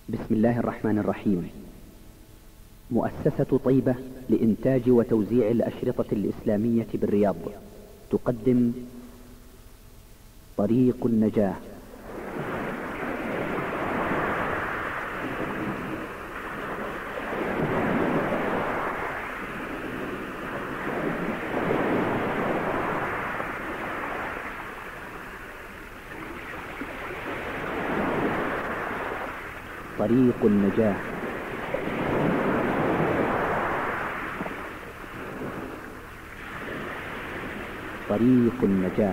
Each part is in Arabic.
بسم الله الرحمن الرحيم. مؤسسة طيبة لإنتاج وتوزيع الأشرطة الإسلامية بالرياض تقدم طريق النجاة. طريق النجاة. طريق النجاة.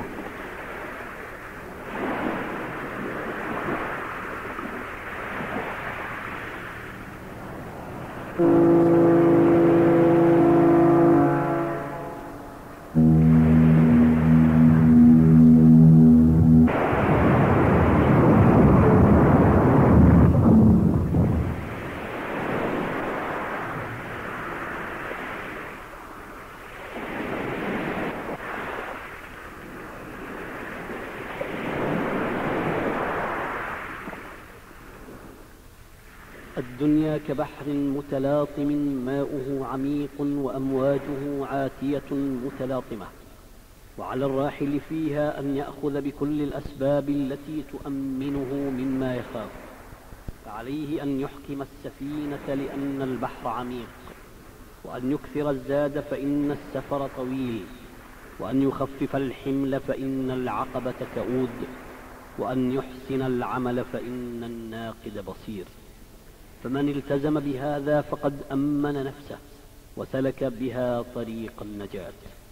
الدنيا كبحر متلاطم ماؤه عميق وأمواجه عاتية متلاطمة، وعلى الراحل فيها أن يأخذ بكل الأسباب التي تؤمنه مما يخاف، فعليه أن يحكم السفينة لأن البحر عميق، وأن يكثر الزاد فإن السفر طويل، وأن يخفف الحمل فإن العقبة كؤود، وأن يحسن العمل فإن الناقد بصير. فمن التزم بهذا فقد أمن نفسه وسلك بها طريق النجاة.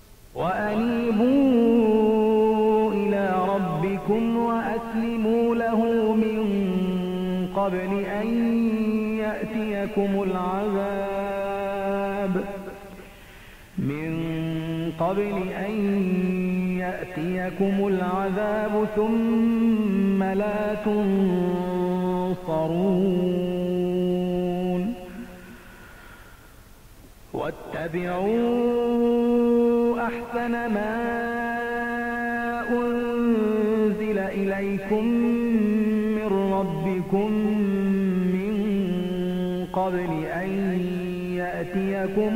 وأنيبوا إلى ربكم وأسلموا له من قبل أن يأتيكم العذاب ثم لا تنصرون. واتبعوا أحسن ما أنزل إليكم من ربكم من قبل أن يأتيكم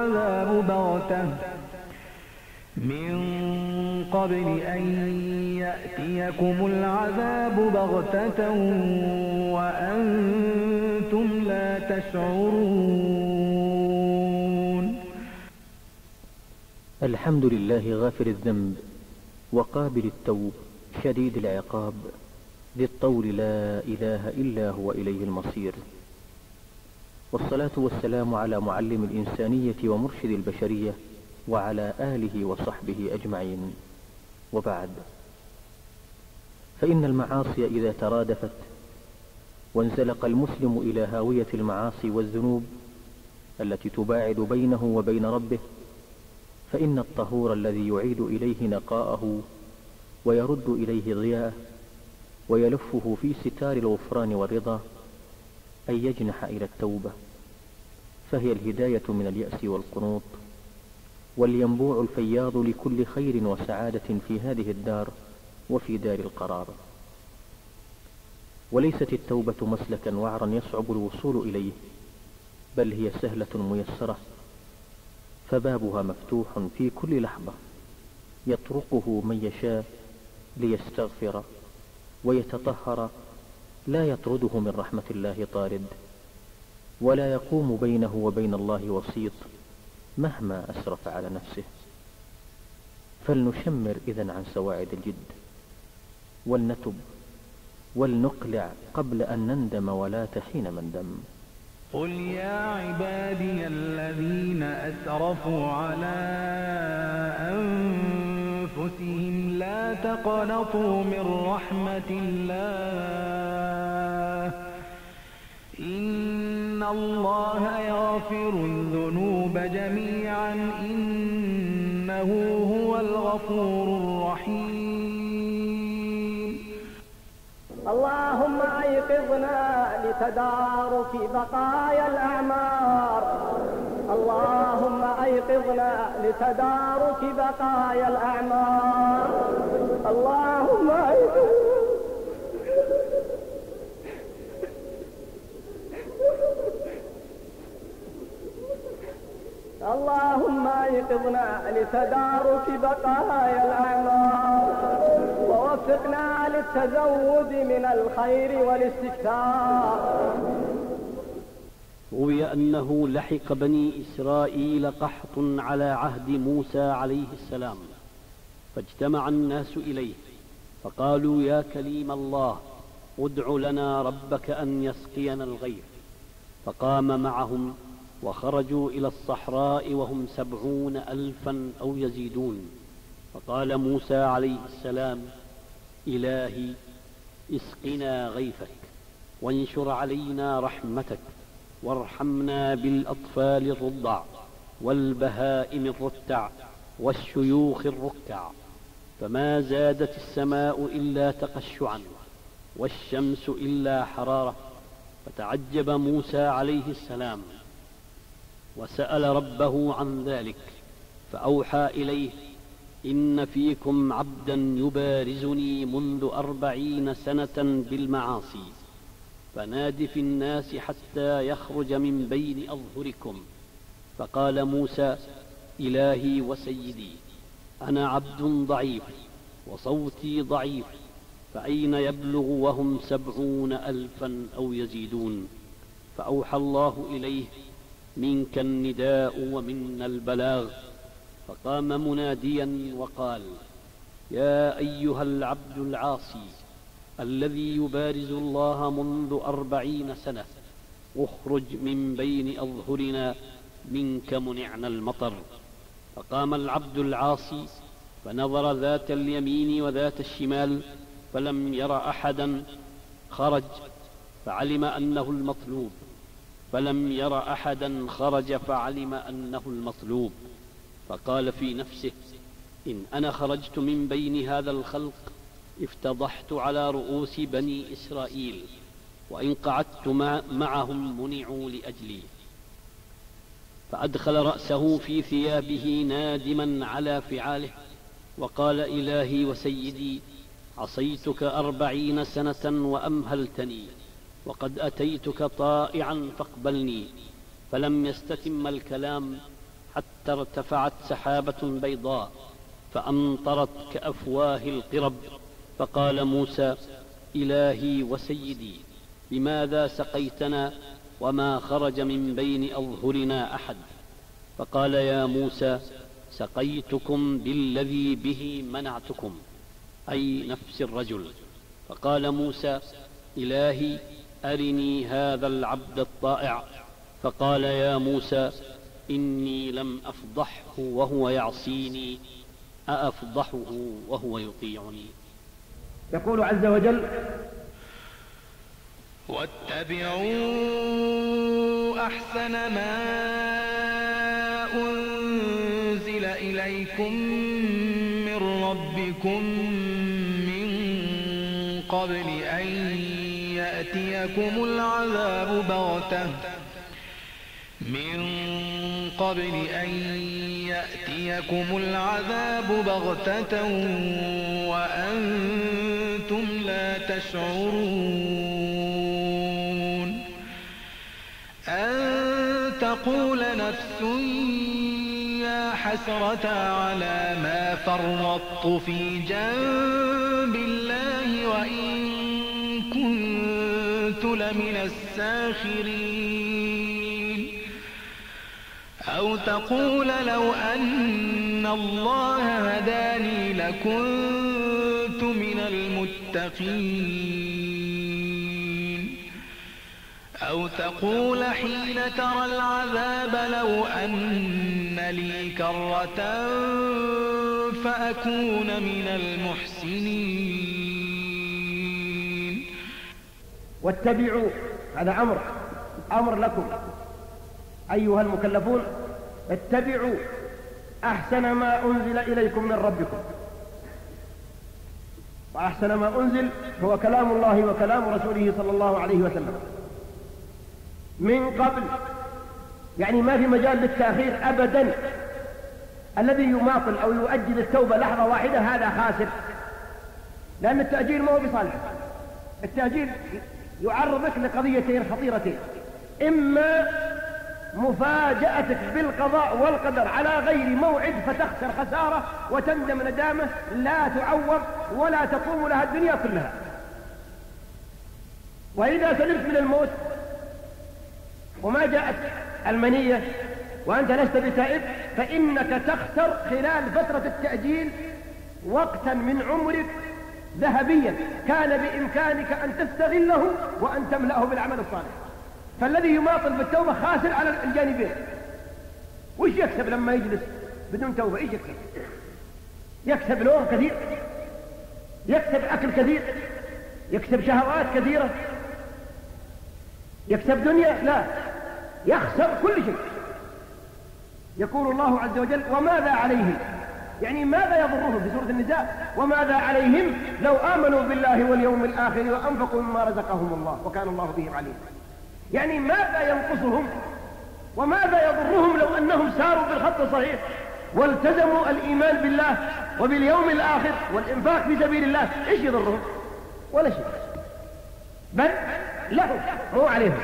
العذاب بغتة وأنتم لا تشعرون. الحمد لله غافر الذنب وقابل التوب شديد العقاب ذي الطول لا إله إلا هو إليه المصير، والصلاة والسلام على معلم الإنسانية ومرشد البشرية وعلى آله وصحبه أجمعين. وبعد، فإن المعاصي إذا ترادفت وانزلق المسلم إلى هاوية المعاصي والذنوب التي تباعد بينه وبين ربه، فإن الطهور الذي يعيد إليه نقاءه ويرد إليه ضياءه ويلفه في ستار الغفران والرضا أن يجنح إلى التوبة، فهي الهداية من اليأس والقنوط، والينبوع الفياض لكل خير وسعادة في هذه الدار وفي دار القرار. وليست التوبة مسلكا وعرا يصعب الوصول إليه، بل هي سهلة ميسرة، فبابها مفتوح في كل لحظة يطرقه من يشاء ليستغفر ويتطهر، لا يطرده من رحمة الله طارد، ولا يقوم بينه وبين الله وسيط مهما أسرف على نفسه. فلنشمر إذن عن سواعد الجد، ولنتب ولنقلع قبل أن نندم ولا تحين مندم. قل يا عبادي الذين أسرفوا على أنفسهم لا تقنطوا من رحمة الله، إن الله يغفر الذنوب جميعا إنه هو الغفور الرحيم. اللهم أيقظنا لتدارك بقايا الأعمار، اللهم أيقظنا لتدارك بقايا الأعمار، اللهم أيقظنا اللهم أيقظنا لتدارك بقايا الأعمار ووفقنا للتزود من الخير والاستكثار. روي أنه لحق بني إسرائيل قحط على عهد موسى عليه السلام، فاجتمع الناس إليه فقالوا: يا كليم الله، ادع لنا ربك أن يسقينا الغيث. فقام معهم وخرجوا إلى الصحراء وهم 70,000 أو يزيدون. فقال موسى عليه السلام: إلهي اسقنا غيثك وانشر علينا رحمتك وارحمنا بالأطفال الرضع والبهائم الرتع والشيوخ الركع. فما زادت السماء إلا تقشعا والشمس إلا حرارة. فتعجب موسى عليه السلام وسأل ربه عن ذلك، فأوحى إليه: إن فيكم عبدا يبارزني منذ 40 سنة بالمعاصي، فناد في الناس حتى يخرج من بين أظهركم. فقال موسى: إلهي وسيدي، أنا عبد ضعيف وصوتي ضعيف، فأين يبلغ وهم 70,000 أو يزيدون؟ فأوحى الله إليه: منك النداء ومنا البلاغ. فقام مناديا وقال: يا أيها العبد العاصي الذي يبارز الله منذ 40 سنة، اخرج من بين أظهرنا، منك منعنا المطر. فقام العبد العاصي فنظر ذات اليمين وذات الشمال فلم ير أحدا، خرج فعلم أنه المطلوب، فلم ير أحدا، خرج فعلم أنه المطلوب. فقال في نفسه: إن أنا خرجت من بين هذا الخلق افتضحت على رؤوس بني إسرائيل، وإن قعدت معهم منعوا لأجلي. فأدخل رأسه في ثيابه نادما على فعاله، وقال: إلهي وسيدي، عصيتك 40 سنة وأمهلتني، وقد أتيتك طائعا فاقبلني. فلم يستتم الكلام حتى ارتفعت سحابة بيضاء فأمطرت كأفواه القرب. فقال موسى: إلهي وسيدي، لماذا سقيتنا وما خرج من بين أظهرنا أحد؟ فقال: يا موسى، سقيتكم بالذي به منعتكم، أي نفس الرجل. فقال موسى: إلهي أرني هذا العبد الطائع. فقال: يا موسى، إني لم أفضحه وهو يعصيني، أأفضحه وهو يطيعني؟ يقول عز وجل: واتبعوا أحسن ما أنزل إليكم من ربكم من قبل أن يأتيكم العذاب بغتة وأنتم لا تشعرون، أن تقول نفس يا حسرة على ما فرطت في جنب الله وإن كنت لمن الساخرين، أو تقول لو أن الله هداني لكنت من المتقين، أو تقول حين ترى العذاب لو أن لي كرة فأكون من المحسنين. واتبعوا، هذا أمر لكم أيها المكلفون، اتبعوا أحسن ما أنزل إليكم من ربكم. وأحسن ما أنزل هو كلام الله وكلام رسوله صلى الله عليه وسلم من قبل، يعني ما في مجال للتأخير أبدا. الذي يماطل أو يؤجل التوبة لحظة واحدة هذا خاسر، لأن التأجيل ما هو بصالحه. التأجيل يعرضك لقضيتين خطيرتين: إما مفاجأتك بالقضاء والقدر على غير موعد فتخسر خسارة وتندم ندامة لا تعوض ولا تقوم لها الدنيا كلها. وإذا سلمت من الموت وما جاءت المنية وأنت لست بتائب فإنك تخسر خلال فترة التأجيل وقتا من عمرك ذهبيا كان بإمكانك أن تستغله وأن تملأه بالعمل الصالح. فالذي يماطل بالتوبة خاسر على الجانبين. وش يكسب لما يجلس بدون توبة؟ إيش يكسب؟ يكسب نوم كثير، يكسب أكل كثير، يكسب شهوات كثيرة، يكسب دنيا؟ لا، يخسر كل شيء. يقول الله عز وجل وماذا عليهم، يعني ماذا يضرهم في سورة النساء، وماذا عليهم لو آمنوا بالله واليوم الآخر وأنفقوا مما رزقهم الله وكان الله بهم عليم. يعني ماذا ينقصهم وماذا يضرهم لو أنهم ساروا بالخط الصحيح والتزموا الإيمان بالله وباليوم الآخر والإنفاق في سبيل الله؟ إيش يضرهم؟ ولا شيء، بل لهم مو عليهم.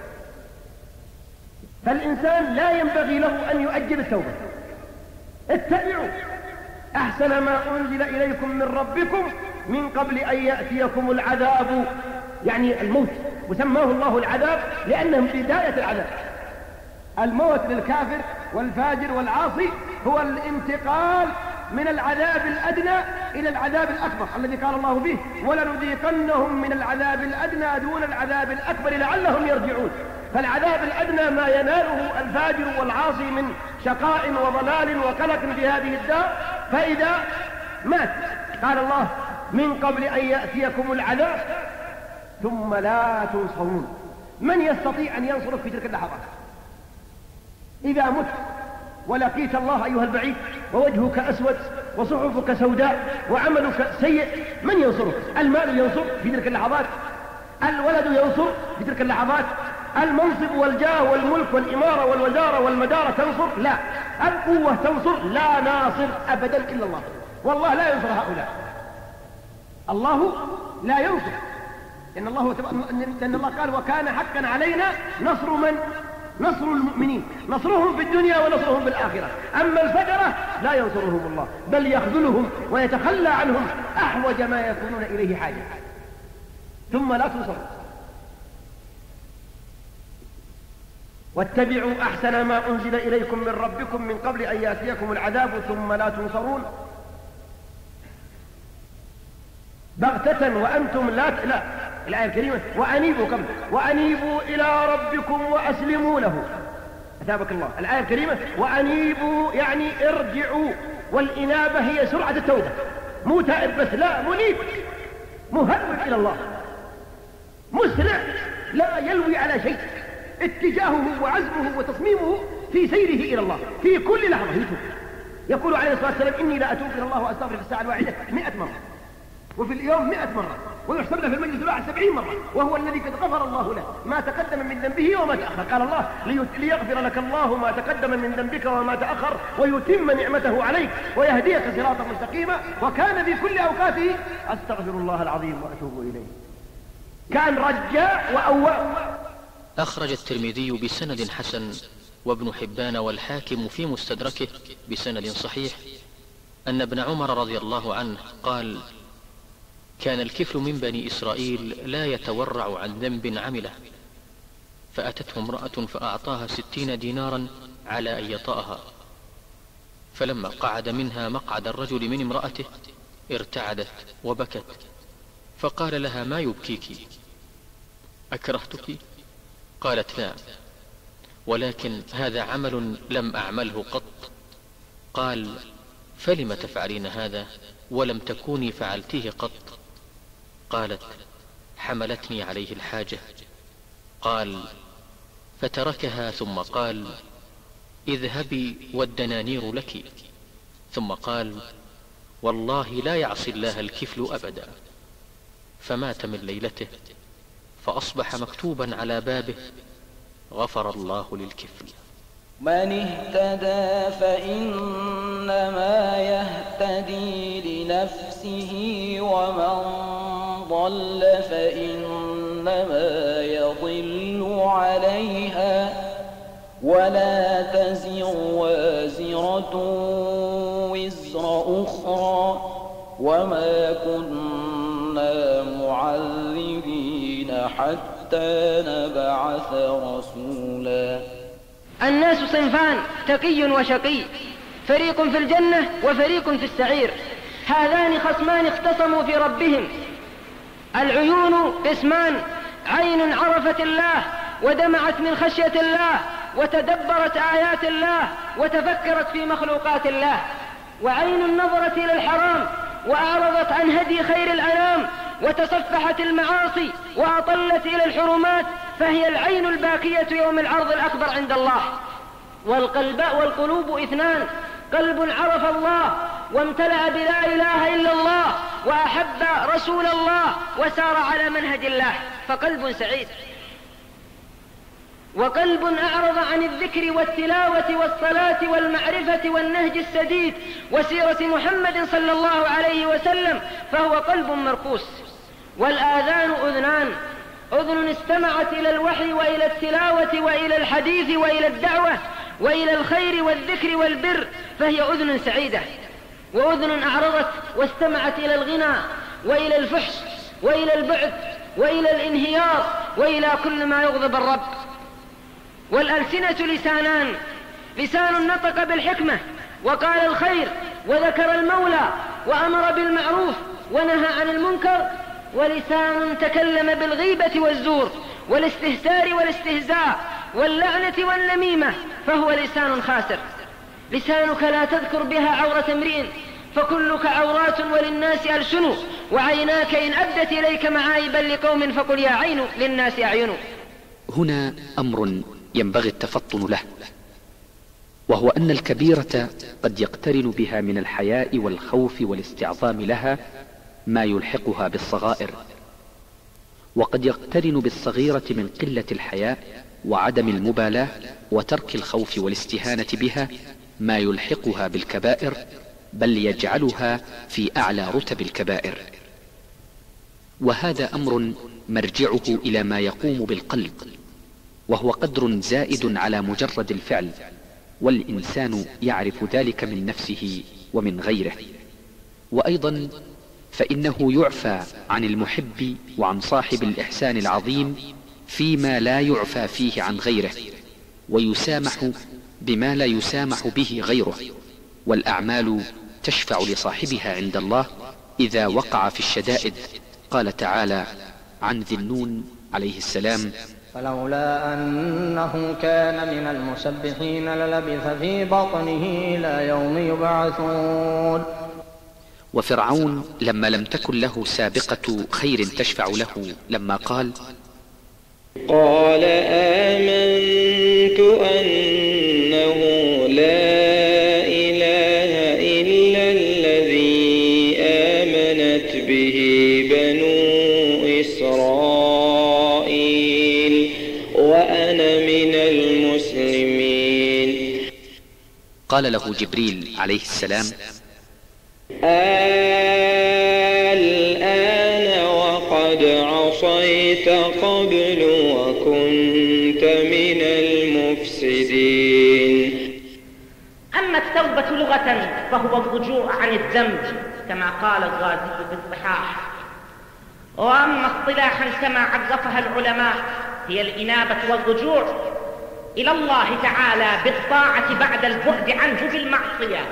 فالإنسان لا ينبغي له أن يؤجل التوبة. اتبعوا أحسن ما أنزل إليكم من ربكم من قبل أن يأتيكم العذاب، يعني الموت، وسماه الله العذاب لأنه بداية العذاب. الموت للكافر والفاجر والعاصي هو الانتقال من العذاب الأدنى إلى العذاب الأكبر الذي قال الله به ولنذيقنهم من العذاب الأدنى دون العذاب الأكبر لعلهم يرجعون. فالعذاب الأدنى ما يناله الفاجر والعاصي من شقاء وضلال وقلق في هذه الدار، فإذا مات قال الله من قبل أن يأتيكم العذاب ثم لا تنصرون. من يستطيع أن ينصرك في تلك اللحظات؟ إذا مت ولقيت الله أيها البعيد ووجهك أسود وصحفك سوداء وعملك سيء، من ينصرك؟ المال ينصر في تلك اللحظات؟ الولد ينصر في تلك اللحظات؟ المنصب والجاه والملك والإمارة والوزارة والمدارة تنصر؟ لا. القوة تنصر؟ لا ناصر أبدا إلا الله. والله لا ينصر هؤلاء، الله لا ينصر. إن الله قال وكان حقا علينا نصر من؟ نصر المؤمنين، نصرهم في الدنيا ونصرهم في الآخرة. أما الفجرة لا ينصرهم الله بل يخذلهم ويتخلى عنهم أحوج ما يكونون إليه حاجة. ثم لا تنصرون. واتبعوا أحسن ما أنزل إليكم من ربكم من قبل أن يأتيكم العذاب ثم لا تنصرون بغتة وأنتم لا الآية الكريمة وأنيبوا إلى ربكم وأسلموا له. أثابك الله. الآية الكريمة وأنيبوا يعني ارجعوا، والإنابة هي سرعة التوبة، مو تائب بس، لا، منيب مهرب إلى الله، مسرع لا يلوي على شيء، اتجاهه وعزمه وتصميمه في سيره إلى الله في كل لحظة يتوب. يقول عليه الصلاة والسلام إني لا أتوب إلى الله وأستغفر في الساعة الواحدة 100 مرة، وفي اليوم 100 مرة، ويحسب له في المجلس الواحد 70 مرة، وهو الذي قد غفر الله له ما تقدم من ذنبه وما تأخر. قال الله ليغفر لك الله ما تقدم من ذنبك وما تأخر ويتم نعمته عليك ويهديك صراطا مستقيما وكان في كل أوقاته أستغفر الله العظيم وأتوب إليه. كان رجاء وأواب. أخرج الترمذي بسند حسن وابن حبان والحاكم في مستدركه بسند صحيح أن ابن عمر رضي الله عنه قال كان الكفل من بني إسرائيل لا يتورع عن ذنب عمله، فأتته امرأة فأعطاها 60 دينارا على أن يطأها، فلما قعد منها مقعد الرجل من امرأته ارتعدت وبكت، فقال لها ما يبكيك؟ أكرهتك؟ قالت لا، ولكن هذا عمل لم أعمله قط. قال فلم تفعلين هذا ولم تكوني فعلتيه قط؟ قالت حملتني عليه الحاجة. قال فتركها ثم قال اذهبي والدنانير لك، ثم قال والله لا يعصي الله الكفل أبدا. فمات من ليلته، فأصبح مكتوبا على بابه غفر الله للكفل. من اهتدى فإنما يهتدي لنفسه، ومن ضل فإنما يضل عليها، ولا تزر وازرة وزر أخرى وما كنا معذبين حتى نبعث رسولا. الناس صنفان، تقي وشقي، فريق في الجنة وفريق في السعير. هذان خصمان اختصموا في ربهم. العيون قسمان: عين عرفت الله ودمعت من خشية الله وتدبرت آيات الله وتفكرت في مخلوقات الله، وعين نظرت إلى الحرام وأعرضت عن هدي خير الأنام وتصفحت المعاصي وأطلت إلى الحرمات، فهي العين الباكية يوم العرض الأكبر عند الله. والقلوب اثنان: قلب عرف الله وامتلأ بلا إله إلا الله وأحب رسول الله وسار على منهج الله فقلب سعيد، وقلب أعرض عن الذكر والتلاوة والصلاة والمعرفة والنهج السديد وسيرة محمد صلى الله عليه وسلم فهو قلب مركوس. والآذان أذنان: أذن استمعت إلى الوحي وإلى التلاوة وإلى الحديث وإلى الدعوة وإلى الخير والذكر والبر فهي أذن سعيدة، وأذن أعرضت واستمعت إلى الغنى وإلى الفحش وإلى البعد وإلى الانهيار وإلى كل ما يغضب الرب. والألسنة لسانان: لسان نطق بالحكمة وقال الخير وذكر المولى وأمر بالمعروف ونهى عن المنكر، ولسان تكلم بالغيبة والزور والاستهتار والاستهزاء واللعنة والنميمة فهو لسان خاسر. لسانك لا تذكر بها عورة امرئ فكلك عورات وللناس ألسن، وعيناك إن أبدت إليك معايبا لقوم فقل يا عين للناس أعين. هنا أمر ينبغي التفطن له، وهو أن الكبيرة قد يقترن بها من الحياء والخوف والاستعظام لها ما يلحقها بالصغائر، وقد يقترن بالصغيرة من قلة الحياء وعدم المبالاة وترك الخوف والاستهانة بها ما يلحقها بالكبائر، بل يجعلها في أعلى رتب الكبائر. وهذا أمر مرجعه إلى ما يقوم بالقلب، وهو قدر زائد على مجرد الفعل، والإنسان يعرف ذلك من نفسه ومن غيره. وأيضا فإنه يعفى عن المحب وعن صاحب الإحسان العظيم فيما لا يعفى فيه عن غيره، ويسامح بما لا يسامح به غيره. والأعمال تشفع لصاحبها عند الله إذا وقع في الشدائد. قال تعالى عن ذي النون عليه السلام: فلولا أنه كان من المسبحين للبث في بطنه إلى يوم يبعثون. وفرعون لما لم تكن له سابقة خير تشفع له لما قال آمنت أنه لا إله إلا الذي آمنت به بنو إسرائيل وأنا من المسلمين. قال له جبريل عليه السلام: الآن وقد عصيت قبل وكنت من المفسدين. أما التوبة لغة فهو الرجوع عن الذنب كما قال الغازي في الصحاح، وأما اصطلاحا كما عرفها العلماء هي الإنابة والرجوع إلى الله تعالى بالطاعة بعد البعد عنه بالمعصية.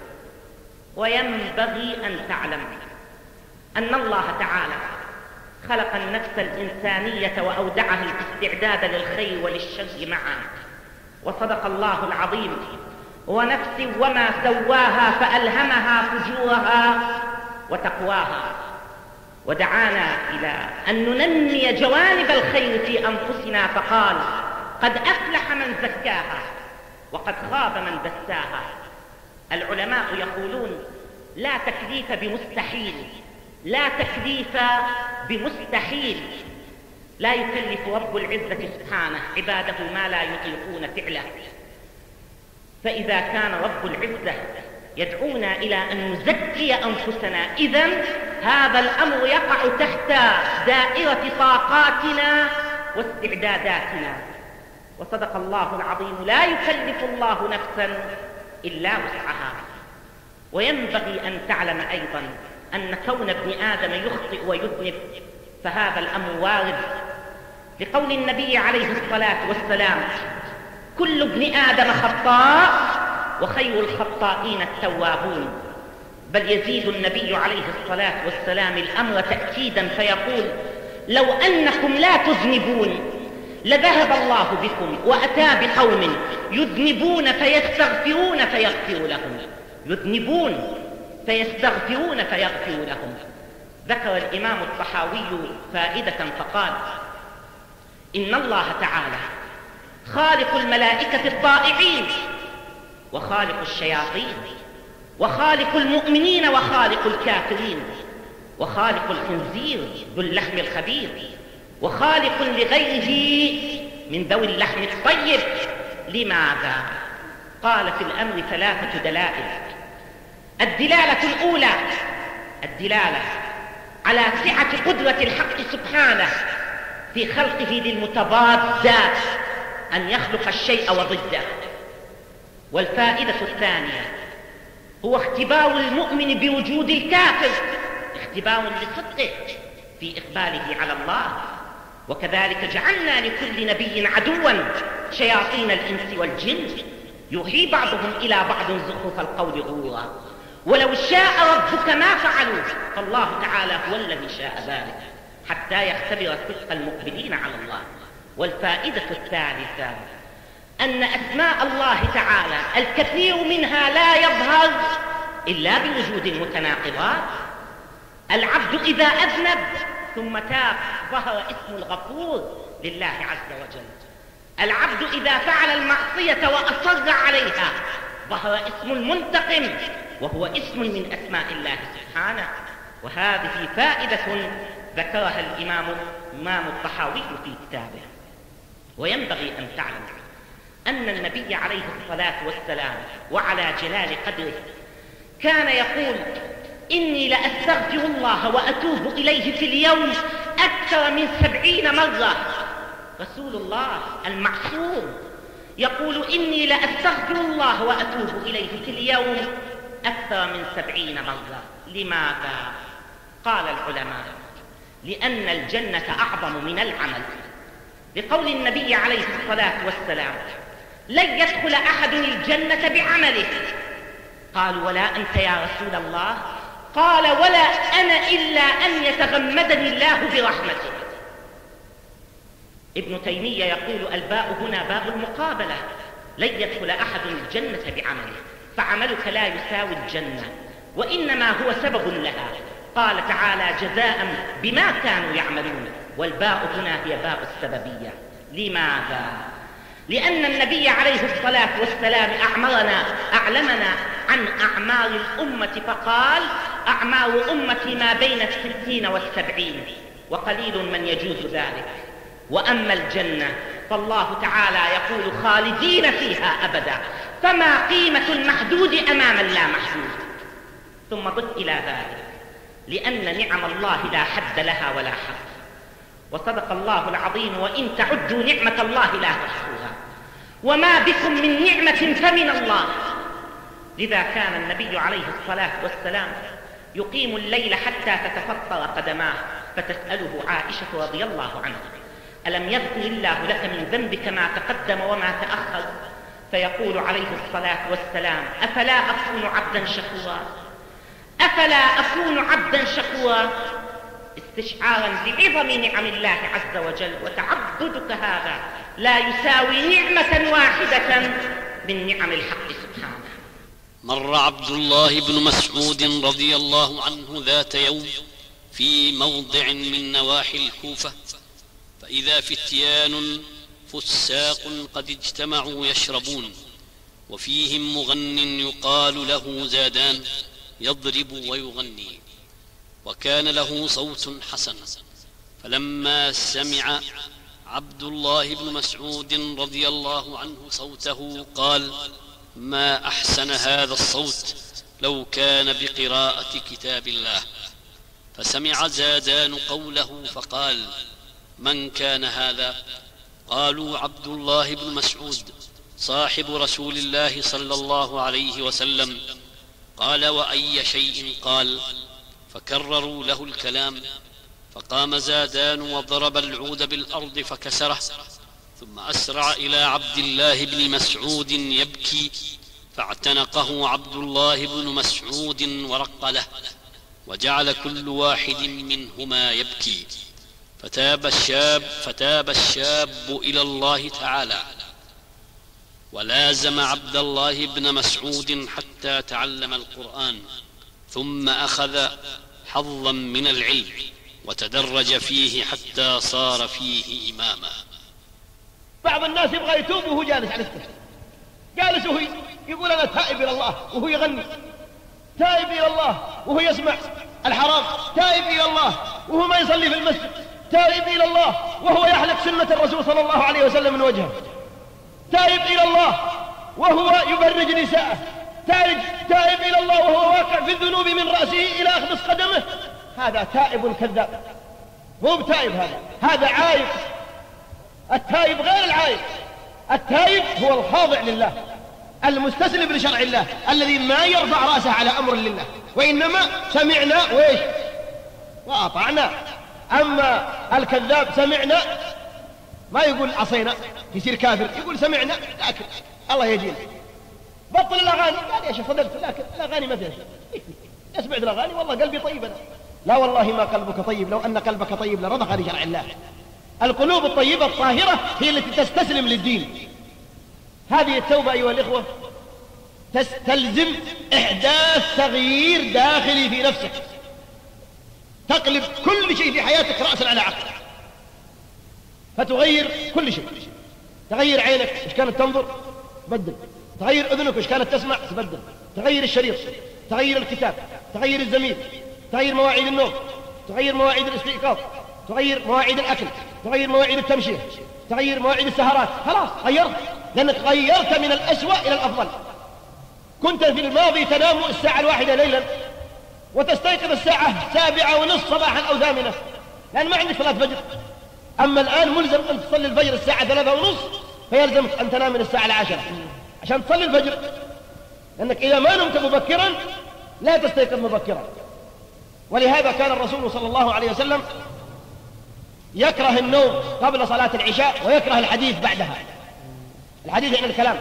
وينبغي أن تعلم أن الله تعالى خلق النفس الإنسانية وأودعها الاستعداد للخير وللشر معا. وصدق الله العظيم: ونفس وما سواها فألهمها فجورها وتقواها. ودعانا إلى أن ننمي جوانب الخير في أنفسنا فقال: قد أفلح من زكاها وقد خاب من دساها. العلماء يقولون: لا تكليف بمستحيل، لا تكليف بمستحيل. لا يكلف رب العزة سبحانه عباده ما لا يطيقون فعله. فإذا كان رب العزة يدعونا إلى أن نزكي أنفسنا، إذن هذا الأمر يقع تحت دائرة طاقاتنا واستعداداتنا. وصدق الله العظيم: لا يكلف الله نفسا إلا وسعها. وينبغي أن تعلم أيضا أن كون ابن آدم يخطئ ويذنب فهذا الأمر وارد، لقول النبي عليه الصلاة والسلام: كل ابن آدم خطاء وخير الخطائين التوابون. بل يزيد النبي عليه الصلاة والسلام الأمر تأكيدا فيقول: لو أنكم لا تذنبون لذهب الله بكم وأتى بقوم يذنبون فيستغفرون فيغفر لهم. يذنبون فيستغفرون فيغفر لهم. ذكر الإمام الطحاوي فائدة فقال: إن الله تعالى خالق الملائكة الطائعين وخالق الشياطين وخالق المؤمنين وخالق الكافرين وخالق الخنزير ذو اللحم الخبيث وخالق لغيره من ذوي اللحم الطيب. لماذا؟ قال: في الأمر 3 دلائل. الدلالة الأولى الدلالة على سعة قدرة الحق سبحانه في خلقه للمتضادات أن يخلق الشيء وضده. والفائدة الثانية هو اختبار المؤمن بوجود الكافر، اختبار لصدقه في إقباله على الله. وكذلك جعلنا لكل نبي عدوا شياطين الإنس والجن يوحي بعضهم إلى بعض زخرف القول غرورا ولو شاء ربك ما فعلوا فالله تعالى هو الذي شاء ذلك حتى يختبر صدق المقبلين على الله. والفائدة الثالثة أن أسماء الله تعالى الكثير منها لا يظهر إلا بوجود المتناقضات. العبد إذا أذنب ثم تاب ظهر اسم الغفور لله عز وجل. العبد إذا فعل المعصية وأصر عليها ظهر اسم المنتقم وهو اسم من أسماء الله سبحانه. وهذه فائدة ذكرها الإمام الطحاوي في كتابه. وينبغي أن تعلم أن النبي عليه الصلاة والسلام وعلى جلال قدره كان يقول: إني لأستغفر الله وأتوب إليه في اليوم أكثر من 70 مرة. رسول الله المعصوم يقول: إني لأستغفر الله وأتوب إليه في اليوم أكثر من 70 مرة. لماذا؟ قال العلماء: لأن الجنة أعظم من العمل، لقول النبي عليه الصلاة والسلام: لن يدخل أحد الجنة بعمله. قالوا: ولا أنت يا رسول الله؟ قال: ولا أنا إلا أن يتغمدني الله برحمته. ابن تيمية يقول: الباء هنا باء المقابلة، لن يدخل أحد الجنة بعمله، فعملك لا يساوي الجنة وإنما هو سبب لها. قال تعالى: جزاء بما كانوا يعملون. والباء هنا هي باء السببية. لماذا؟ لأن النبي عليه الصلاة والسلام أعلمنا عن أعمار الأمة فقال: أعمار أمتي ما بين 60 و70 وقليل من يجوز ذلك. وأما الجنة فالله تعالى يقول: خالدين فيها أبدا. فما قيمة المحدود أمام اللا محدود؟ ثم ضف إلى ذلك لأن نعم الله لا حد لها ولا حد. وصدق الله العظيم: وإن تعدوا نعمة الله لا تحصوها وما بكم من نعمة فمن الله. لذا كان النبي عليه الصلاة والسلام يقيم الليل حتى تتفطر قدماه فتسأله عائشة رضي الله عنها: ألم يغفر الله لك من ذنبك ما تقدم وما تأخر؟ فيقول عليه الصلاة والسلام: أفلا أكون عبدا شكورا؟ أفلا أكون عبدا شكورا؟ استشعارا بعظم نعم الله عز وجل. وتعبدك هذا لا يساوي نعمة واحدة من نعم الحق سبحانه. مر عبد الله بن مسعود رضي الله عنه ذات يوم في موضع من نواحي الكوفة، فإذا فتيان فساق قد اجتمعوا يشربون، وفيهم مغن يقال له زادان يضرب ويغني، وكان له صوت حسن. فلما سمع عبد الله بن مسعود رضي الله عنه صوته قال: ما أحسن هذا الصوت لو كان بقراءة كتاب الله. فسمع زادان قوله فقال: من كان هذا؟ قالوا عبد الله بن مسعود صاحب رسول الله صلى الله عليه وسلم. قال وأي شيء؟ قال فكرروا له الكلام، فقام زادان وضرب العود بالأرض فكسره، ثم أسرع إلى عبد الله بن مسعود يبكي، فاعتنقه عبد الله بن مسعود ورق له، وجعل كل واحد منهما يبكي، فتاب الشاب إلى الله تعالى، ولازم عبد الله بن مسعود حتى تعلم القرآن، ثم أخذ حظا من العلم وتدرج فيه حتى صار فيه إماما. بعض الناس يبغى يتوب وهو جالس على السجن، جالس وهو يقول أنا تائب إلى الله، وهو يغني تائب إلى الله، وهو يسمع الحرام تائب إلى الله، وهو ما يصلي في المسجد تائب إلى الله، وهو يحلق سنة الرسول صلى الله عليه وسلم من وجهه تائب إلى الله، وهو يبرج نساءه تائب إلى الله، وهو واقع في الذنوب من رأسه إلى أخمص قدمه. هذا تائب كذاب، مو بتائب، هذا عايب. التائب غير العايب. التائب هو الخاضع لله المستسلم لشرع الله الذي ما يرفع رأسه على أمر لله، وإنما سمعنا وإيش وأطعنا. أما الكذاب سمعنا ما يقول عصينا يصير كافر، يقول سمعنا لكن الله يجينا. بطل الأغاني، قال يا شيخ صدقت، لكن الأغاني ما فيها شيء، أسمع الأغاني والله قلبي طيب أنا. لا والله ما قلبك طيب، لو أن قلبك طيب لرضخ لشرع الله. القلوب الطيبة الطاهرة هي التي تستسلم للدين. هذه التوبة أيها الإخوة تستلزم إحداث تغيير داخلي في نفسك، تقلب كل شيء في حياتك رأسا على عقل، فتغير كل شيء. تغير عينك إيش كانت تنظر تبدل، تغير أذنك إيش كانت تسمع تبدل، تغير الشريط، تغير الكتاب، تغير الزميل، تغير مواعيد النوم، تغير مواعيد الاستيقاظ، تغير مواعيد الأكل، تغير مواعيد التمشية، تغير مواعيد السهرات. خلاص غيرت، لأنك غيرت من الأسوأ إلى الأفضل. كنت في الماضي تنام الساعة 1 ليلا وتستيقظ الساعة 7:30 صباحا أو 8، لأن ما عندك صلاة فجر. أما الآن ملزم أن تصلي الفجر الساعة 3:30، فيلزمك أن تنام من الساعة 10 عشان تصلي الفجر، لأنك إذا ما نمت مبكرا لا تستيقظ مبكرا. ولهذا كان الرسول صلى الله عليه وسلم يكره النوم قبل صلاة العشاء ويكره الحديث بعدها. الحديث يعني الكلام،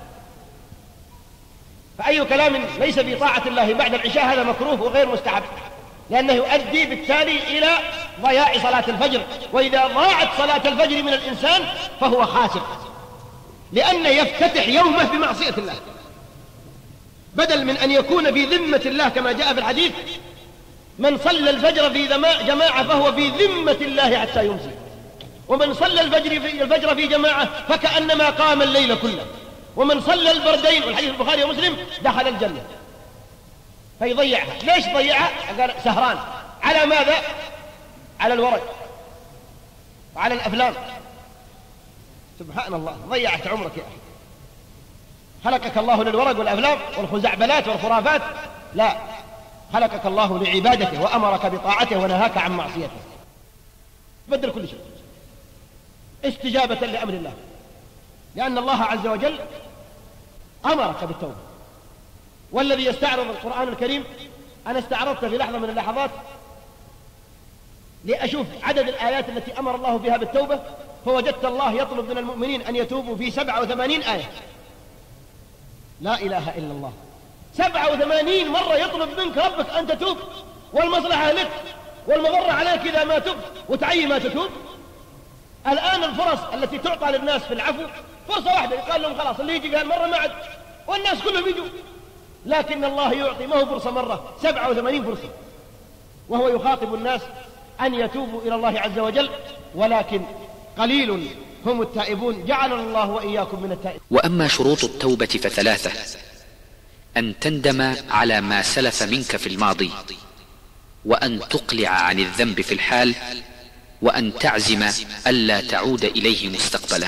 فأي كلام ليس في طاعة الله بعد العشاء هذا مكروه وغير مستحب، لأنه يؤدي بالتالي إلى ضياع صلاة الفجر. وإذا ضاعت صلاة الفجر من الإنسان فهو خاسر، لأن يفتتح يومه بمعصية الله، بدل من أن يكون في ذمة الله كما جاء في الحديث: من صلى الفجر في جماعة فهو في ذمة الله حتى يمسي، ومن صلى الفجر في جماعة فكأنما قام الليل كله، ومن صلى البردين، والحديث البخاري ومسلم، دخل الجنة. فيضيعها. ليش ضيعها؟ قال سهران على ماذا؟ على الورق وعلى الأفلام. سبحان الله، ضيعت عمرك يا أخي. خلقك الله للورق والأفلام والخزعبلات والخرافات؟ لا، خلقك الله لعبادته وأمرك بطاعته ونهاك عن معصيته. بدل كل شيء استجابة لأمر الله، لأن الله عز وجل أمرك بالتوبة. والذي يستعرض القرآن الكريم، أنا استعرضت في لحظة من اللحظات لأشوف عدد الآيات التي أمر الله بها بالتوبة، فوجدت الله يطلب من المؤمنين أن يتوبوا في 87 آية. لا إله إلا الله، 87 مرة يطلب منك ربك أن تتوب، والمصلحة لك والمضرة عليك إذا ما تبت وتعين ما تتوب. الآن الفرص التي تعطى للناس في العفو فرصة واحدة، يقال لهم خلاص اللي يجي مرة ما عاد، والناس كلهم يجوا. لكن الله يعطي ما هو فرصة مرة، 87 فرصة، وهو يخاطب الناس أن يتوبوا إلى الله عز وجل، ولكن قليل هم التائبون. جعلنا الله وإياكم من التائبين. وأما شروط التوبة فثلاثة: أن تندم على ما سلف منك في الماضي، وأن تقلع عن الذنب في الحال، وأن تعزم ألا تعود إليه مستقبلا.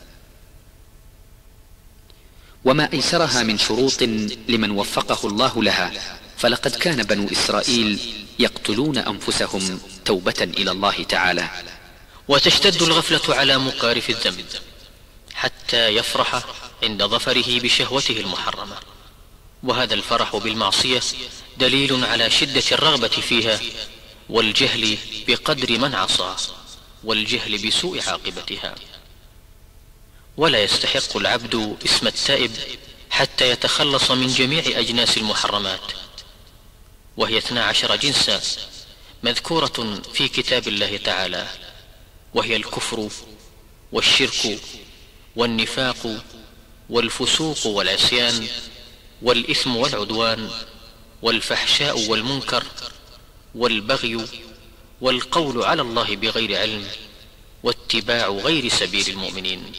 وما أيسرها من شروط لمن وفقه الله لها، فلقد كان بنو إسرائيل يقتلون أنفسهم توبة إلى الله تعالى، وتشتد الغفلة على مقارف الذنب حتى يفرح عند ظفره بشهوته المحرمة، وهذا الفرح بالمعصية دليل على شدة الرغبة فيها والجهل بقدر من عصاه والجهل بسوء عاقبتها. ولا يستحق العبد اسم التائب حتى يتخلص من جميع أجناس المحرمات، وهي 12 جنسا مذكورة في كتاب الله تعالى، وهي الكفر والشرك والنفاق والفسوق والعصيان والإثم والعدوان والفحشاء والمنكر والبغي والقول على الله بغير علم واتباع غير سبيل المؤمنين.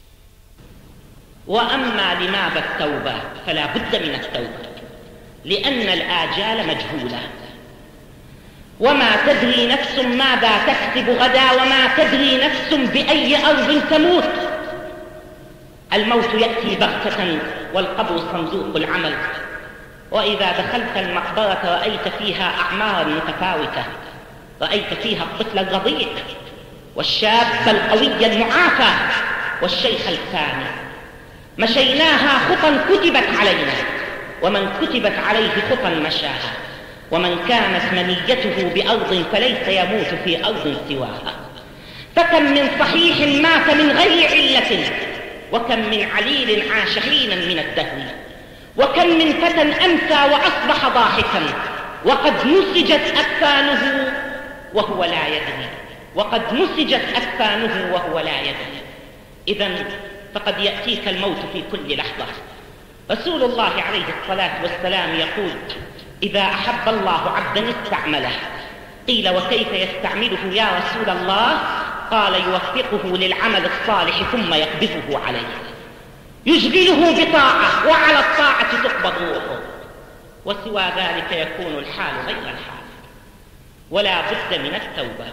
وأما لماذا التوبة فلا بد من التوبة، لأن الآجال مجهولة، وما تدري نفس ماذا تكسب غدا، وما تدري نفس بأي أرض تموت. الموت يأتي بغتة والقبر صندوق العمل، وإذا دخلت المقبرة رأيت فيها أعمارا متفاوتة، رأيت فيها الطفل الرضيع والشاب القوي المعافى والشيخ الثاني. مشيناها خطا كتبت علينا، ومن كتبت عليه خطا مشاها، ومن كانت منيته بأرض فليس يموت في أرض سواها. فكم من صحيح مات من غير علة، وكم من عليل عاش حينا من الدهر، وكم من فتى أمسى وأصبح ضاحكا، وقد نسجت أكفانه وهو لا يدري، وقد نسجت أكفانه وهو لا يدري. إذن فقد يأتيك الموت في كل لحظة. رسول الله عليه الصلاة والسلام يقول: إذا أحب الله عبدا استعمله. قيل: وكيف يستعمله يا رسول الله؟ قال: يوفقه للعمل الصالح ثم يقبضه عليه، يشغله بطاعة، وعلى الطاعة تقبض روحه، وسوى ذلك يكون الحال غير الحال. ولا بد من التوبة،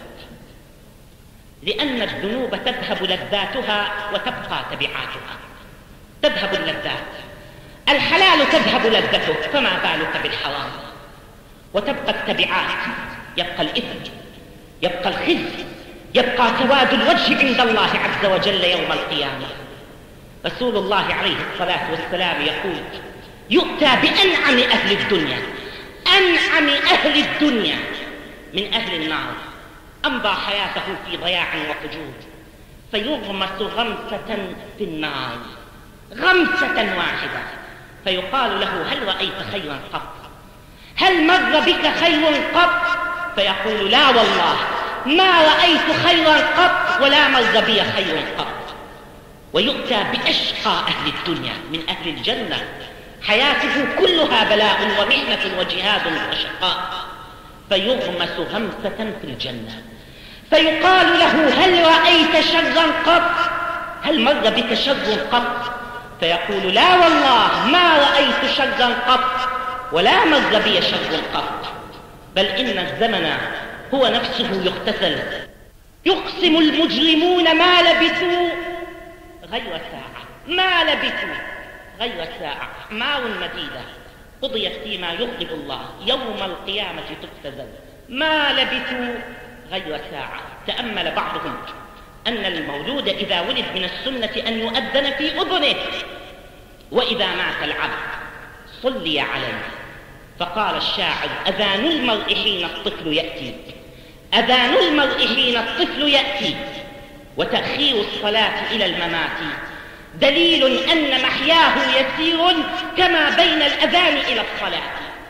لأن الذنوب تذهب لذاتها وتبقى تبعاتها. تذهب اللذات، الحلال تذهب لذته، فما بالك بالحرام؟ وتبقى التبعات، يبقى الإثم، يبقى الخزي، يبقى سواد الوجه عند الله عز وجل يوم القيامة. رسول الله عليه الصلاة والسلام يقول: يؤتى بأنعم أهل الدنيا، أنعم أهل الدنيا من أهل النار، أمضى حياته في ضياع وفجور، فيغمس غمسة في النار، غمسة واحدة، فيقال له: هل رأيت خيرا قط؟ هل مر بك خير قط؟ فيقول: لا والله ما رأيت خيرا قط ولا مر بي خير قط. ويؤتى بأشقى أهل الدنيا من أهل الجنة، حياته كلها بلاء ومحنة وجهاد وشقاء، فيغمس غمسة في الجنة، فيقال له: هل رأيت شرا قط؟ هل مر بك شر قط؟ فيقول: لا والله ما رأيت شرا قط ولا مر بي شر قط، بل إن الزمن هو نفسه يغتسل. يقسم المجرمون ما لبثوا غير ساعة، ما لبثوا غير ساعة، أعمار مديدة قضيت فيما يغضب الله، يوم القيامة تبتذل، ما لبثوا غير ساعة. تأمل بعضهم أن المولود إذا ولد من السنة أن يؤذن في أذنه، وإذا مات العبد صلي عليه. فقال الشاعر: أذان المرء حين الطفل يأتي، أذان المرء حين الطفل يأتي، وتأخير الصلاة إلى الممات دليل أن محياه يسير كما بين الأذان إلى الصلاة،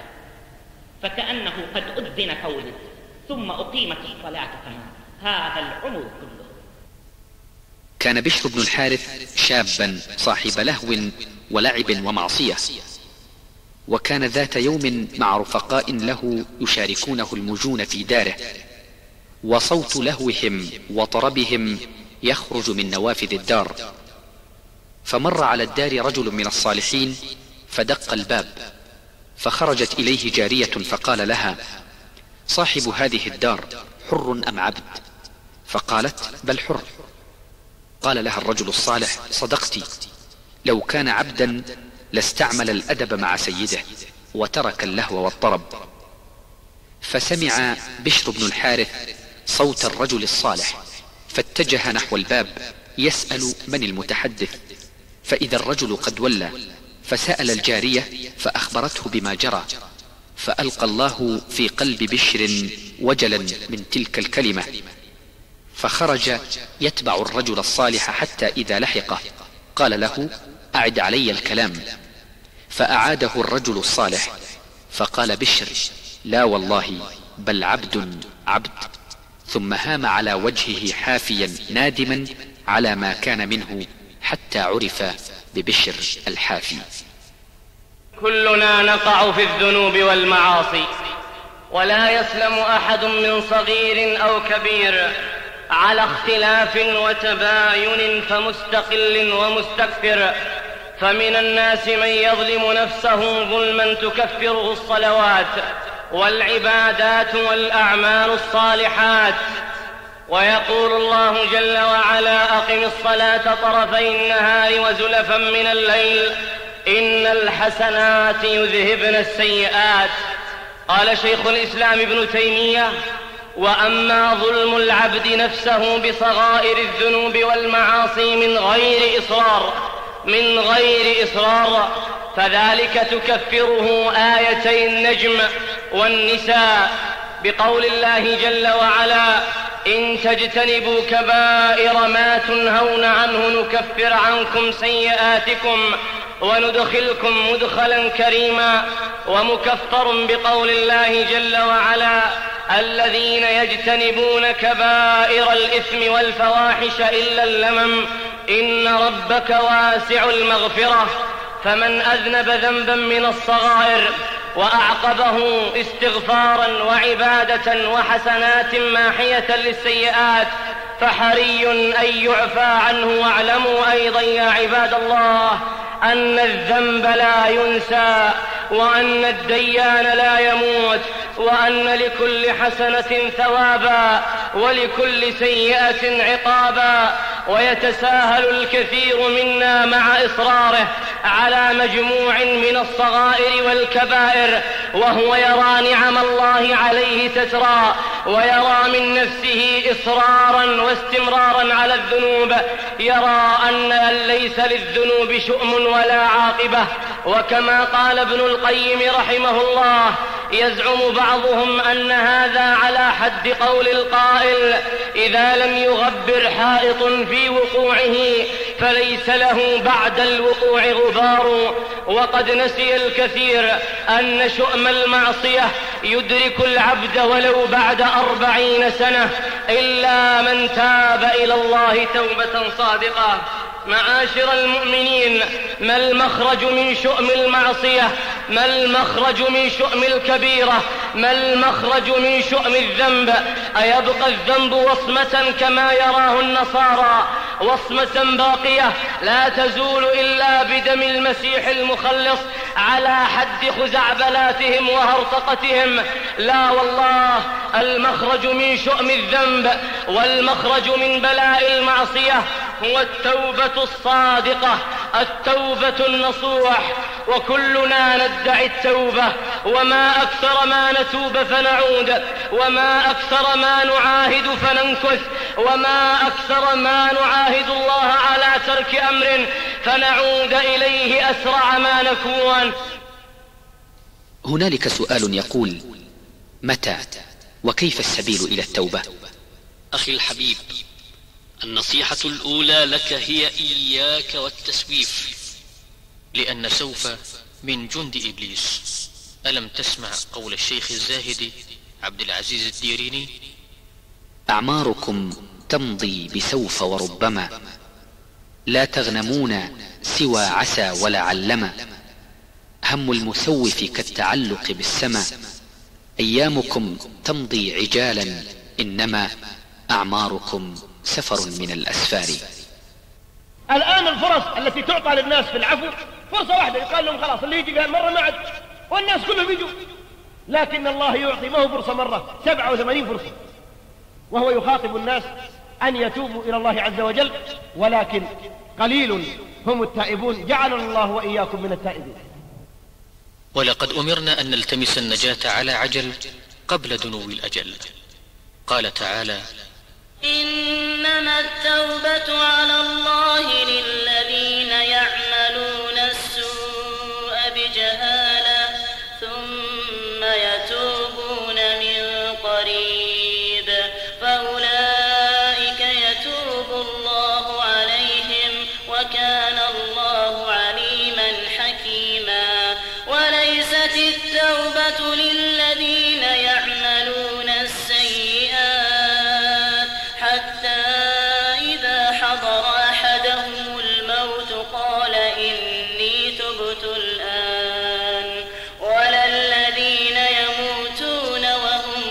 فكأنه قد أذن فولد ثم أقيمت الصلاة كمان، هذا العمر كله. كان بشر بن الحارث شابا صاحب لهو ولعب ومعصية، وكان ذات يوم مع رفقاء له يشاركونه المجون في داره، وصوت لهوهم وطربهم يخرج من نوافذ الدار، فمر على الدار رجل من الصالحين فدق الباب، فخرجت إليه جارية فقال لها: صاحب هذه الدار حر أم عبد؟ فقالت: بل حر. قال لها الرجل الصالح: صدقت، لو كان عبدا لاستعمل الأدب مع سيده وترك اللهو والطرب. فسمع بشر بن الحارث صوت الرجل الصالح فاتجه نحو الباب يسأل من المتحدث، فإذا الرجل قد ولى، فسأل الجارية فأخبرته بما جرى، فألقى الله في قلب بشر وجلا من تلك الكلمة، فخرج يتبع الرجل الصالح حتى إذا لحقه قال له: أعد علي الكلام. فأعاده الرجل الصالح، فقال بشر: لا والله، بل عبد عبد. ثم هام على وجهه حافيا نادما على ما كان منه حتى عرف ببشر الحافي. كلنا نقع في الذنوب والمعاصي، ولا يسلم أحد من صغير أو كبير، على اختلاف وتباين، فمستقل ومستكثر. فمن الناس من يظلم نفسه ظلما تكفره الصلوات والعبادات والأعمال الصالحات. ويقول الله جل وعلا: أقم الصلاة طرفي النهار وزلفا من الليل إن الحسنات يذهبن السيئات. قال شيخ الإسلام ابن تيمية: وأما ظلم العبد نفسه بصغائر الذنوب والمعاصي من غير إصرار فذلك تكفره آيتي النجم والنساء، بقول الله جل وعلا: إن تجتنبوا كبائر ما تنهون عنه نكفر عنكم سيئاتكم وندخلكم مدخلا كريما. ومكفر بقول الله جل وعلا: الذين يجتنبون كبائر الإثم والفواحش إلا اللمم إن ربك واسع المغفرة. فمن أذنب ذنبا من الصغائر وأعقبه استغفارا وعبادة وحسنات ماحية للسيئات فحري أن يعفى عنه. واعلموا أيضا يا عباد الله أن الذنب لا ينسى، وأن الديان لا يموت، وأن لكل حسنة ثوابا ولكل سيئة عقابا. ويتساهل الكثير منا مع إصراره على مجموع من الصغائر والكبائر وهو يرى نعم الله عليه تترى، ويرى من نفسه إصرارا واستمرارا على الذنوب، يرى أن ليس للذنوب شؤم ولا عاقبة. وكما قال ابن القيم رحمه الله: يزعم بعضهم أن هذا على حد قول القائل: إذا لم يغبر حائط في وقوعه فليس له بعد الوقوع غبار. وقد نسي الكثير أن شؤم المعصية يدرك العبد ولو بعد 40 سنة إلا من تاب إلى الله توبة صادقة. معاشر المؤمنين، ما المخرج من شؤم المعصية؟ ما المخرج من شؤم الكبيرة؟ ما المخرج من شؤم الذنب؟ أيبقى الذنب وصمة كما يراه النصارى، وصمة باقية لا تزول إلا بدم المسيح المخلص على حد خزعبلاتهم وهرطقتهم؟ لا والله، المخرج من شؤم الذنب والمخرج من بلاء المعصية هو التوبة الصادقة، التوبة النصوح. وكلنا ندعي التوبة، وما أكثر ما نتوب فنعود، وما أكثر ما نعاهد فننكث، وما أكثر ما نعاهد الله على ترك أمر فنعود إليه أسرع ما نكون. هنالك سؤال يقول: متى وكيف السبيل إلى التوبة؟ أخي الحبيب، النصيحة الأولى لك هي إياك والتسويف، لأن سوف من جند إبليس. ألم تسمع قول الشيخ الزاهد عبد العزيز الديريني: أعماركم تمضي بسوف وربما، لا تغنمون سوى عسى ولا علما، هم المسوف كالتعلق بالسما، أيامكم تمضي عجالا إنما أعماركم سفر من الأسفار. الآن الفرص التي تعطى للناس في العفو فرصة واحدة، يقال لهم خلاص اللي يجي قال مرة ما عد، والناس كلهم يجوا. لكن الله يعطي ما هو فرصة مرة، 87 فرصة، وهو يخاطب الناس أن يتوبوا إلى الله عز وجل، ولكن قليل هم التائبون. جعلنا الله وإياكم من التائبين. ولقد أمرنا أن نلتمس النجاة على عجل قبل دنو الأجل. قال تعالى: إنما التوبة على الله للذين يعملون السوء بجهالة ثم يتوبون من قريب فأولئك يتوب الله عليهم وكان الله عليما حكيما. وليست التوبة للذين يعملون السيئات حتى إذا حضر أحدهم الموت قال إني تبت الآن ولا الذين يموتون وهم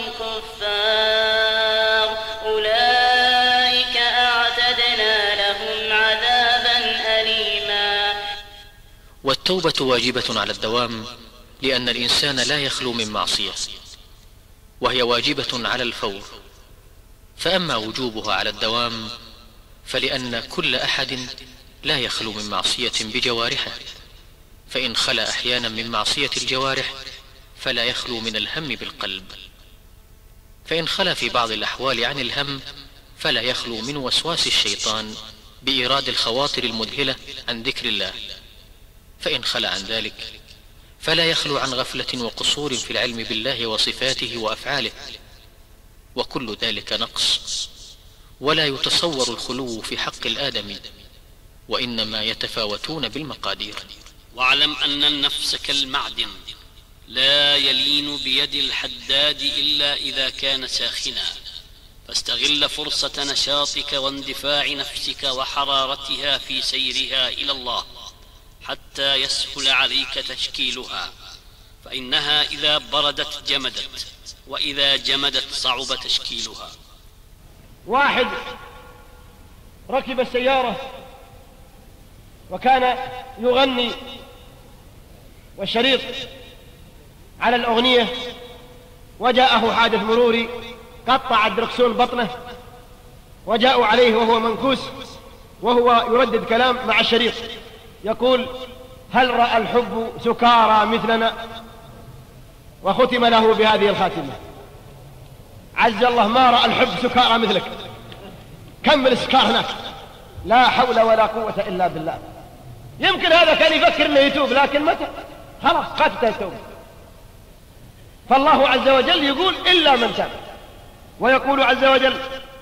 كفار أولئك أعتدنا لهم عذابا أليما. والتوبة واجبة على الدوام لأن الإنسان لا يخلو من معصية، وهي واجبة على الفور. فأما وجوبها على الدوام فلأن كل أحد لا يخلو من معصية بجوارحه، فإن خلا أحيانا من معصية الجوارح فلا يخلو من الهم بالقلب، فإن خلا في بعض الأحوال عن الهم فلا يخلو من وسواس الشيطان بإيراد الخواطر المذهلة عن ذكر الله، فإن خلا عن ذلك فلا يخلو عن غفلة وقصور في العلم بالله وصفاته وأفعاله، وكل ذلك نقص، ولا يتصور الخلو في حق الآدمي، وإنما يتفاوتون بالمقادير. واعلم أن النفس كالمعدن لا يلين بيد الحداد إلا إذا كان ساخنا، فاستغل فرصة نشاطك واندفاع نفسك وحرارتها في سيرها إلى الله حتى يسهل عليك تشكيلها، فإنها إذا بردت جمدت، وإذا جمدت صعب تشكيلها. واحد ركب السيارة وكان يغني والشريط على الأغنية، وجاءه حادث مروري قطع الدركسون بطنه، وجاءوا عليه وهو منكوس وهو يردد كلام مع الشريط يقول: هل رأى الحب سكارى مثلنا؟ وختم له بهذه الخاتمة: عز الله ما رأى الحب سكارى مثلك. كمل السكار هناك، لا حول ولا قوة إلا بالله. يمكن هذا كان يفكر انه يتوب، لكن متى خلاص قد التوبة. فالله عز وجل يقول: إلا من تاب. ويقول عز وجل: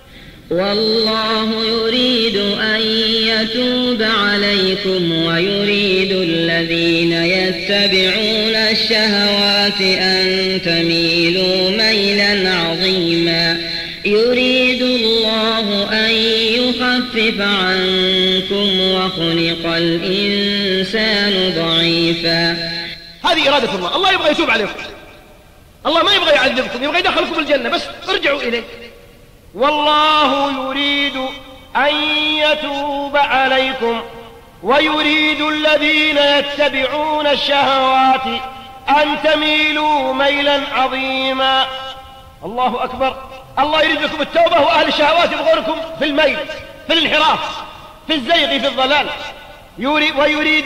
والله يريد أن يتوب عليكم ويريد الذين يتبعون الشهوات أن تميلوا ميلا عظيما. يريد الله أن يخفف عنكم وخلق الإنسان ضعيفا. هذه إرادة الله. الله يبغى يتوب عليكم، الله ما يبغى يعذبكم، يبغى يدخلكم الجنة، بس ارجعوا إليه. والله يريد أن يتوب عليكم ويريد الذين يتبعون الشهوات أن تميلوا ميلا عظيما. الله أكبر. الله يريد لكم التوبة، وأهل الشهوات يبغونكم في الميل، في الانحراف، في الزيغ، في الضلال. ويريد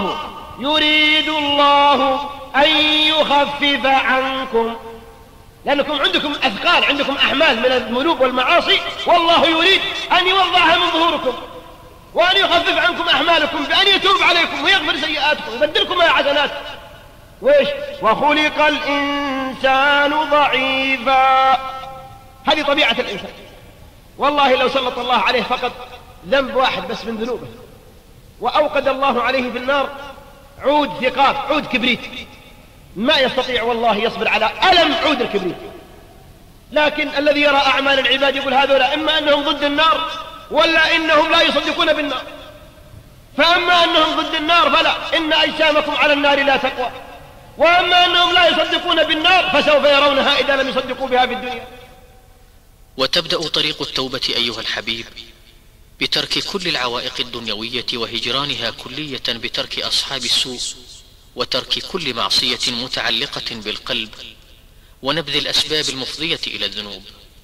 الله أن يخفف عنكم، لأنكم عندكم أثقال، عندكم أحمال من الذنوب والمعاصي، والله يريد أن يوضعها من ظهوركم وأن يخفف عنكم أحمالكم بأن يتوب عليكم ويغفر سيئاتكم ويبدلكم حسنات. وإيش؟ وخلق الإنسان ضعيفا. هذه طبيعة الإنسان. والله لو سلط الله عليه فقط ذنب واحد بس من ذنوبه وأوقد الله عليه في النار عود ثقاب، عود كبريت، ما يستطيع والله يصبر على ألم عود الكبريت. لكن الذي يرى أعمال العباد يقول هذولا إما أنهم ضد النار ولا إنهم لا يصدقون بالنار. فأما أنهم ضد النار فلا، إن أجسامكم على النار لا تقوى، وأما أنهم لا يصدقون بالنار فسوف يرونها إذا لم يصدقوا بها في الدنيا. وتبدأ طريق التوبة أيها الحبيب بترك كل العوائق الدنيوية وهجرانها كلية بترك أصحاب السوء وترك كل معصية متعلقة بالقلب ونبذ الأسباب المفضية إلى الذنوب.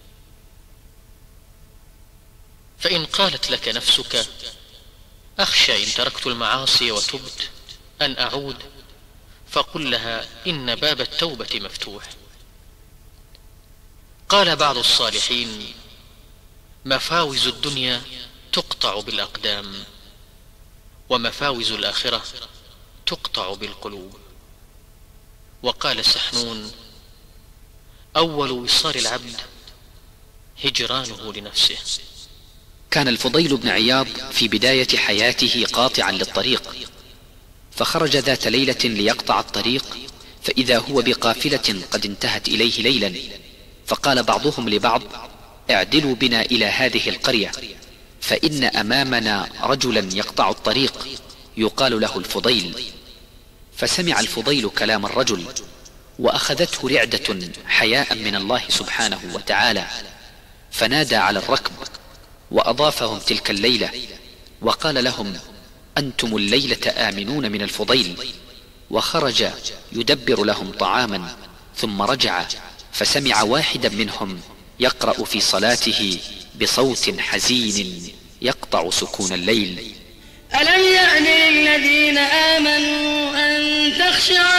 فإن قالت لك نفسك: أخشى إن تركت المعاصي وتبت أن أعود، فقل لها: إن باب التوبة مفتوح. قال بعض الصالحين: مفاوز الدنيا تقطع بالأقدام، ومفاوز الآخرة تقطع بالقلوب. وقال السحنون: أول وصال العبد هجرانه لنفسه. كان الفضيل بن عياض في بداية حياته قاطعا للطريق، فخرج ذات ليلة ليقطع الطريق، فإذا هو بقافلة قد انتهت إليه ليلا، فقال بعضهم لبعض: اعدلوا بنا إلى هذه القرية، فإن أمامنا رجلا يقطع الطريق يقال له الفضيل. فسمع الفضيل كلام الرجل، وأخذته رعدة حياء من الله سبحانه وتعالى، فنادى على الركب وأضافهم تلك الليلة، وقال لهم: أنتم الليلة آمنون من الفضيل. وخرج يدبر لهم طعاما، ثم رجع فسمع واحدا منهم يقرأ في صلاته بصوت حزين يقطع سكون الليل: ألم يأن للذين آمنوا أن تخشع